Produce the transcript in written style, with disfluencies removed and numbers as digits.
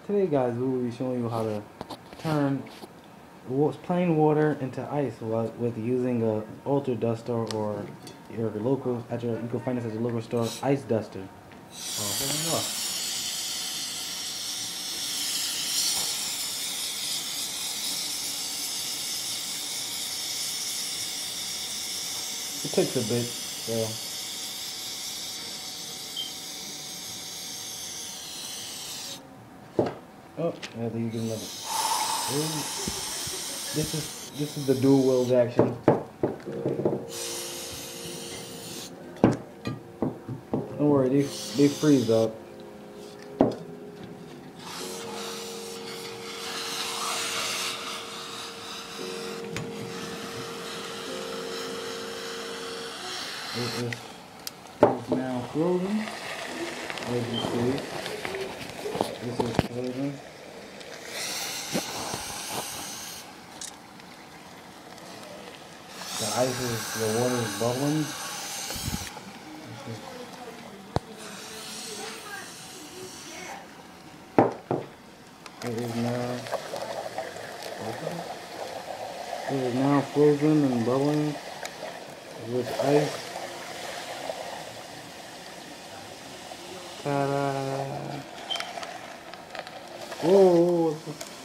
Today guys, we will be showing you how to turn plain water into ice with using a Ultra Duster or your local, you can find this at your local store, ice duster. Hold on up. It takes a bit, so. Oh, I have to use another. This is the dual wheel action. Don't worry, they freeze up. It is now frozen, as you see. This is frozen. The water is bubbling. It is now frozen and bubbling with ice. Ta-da! Whoa!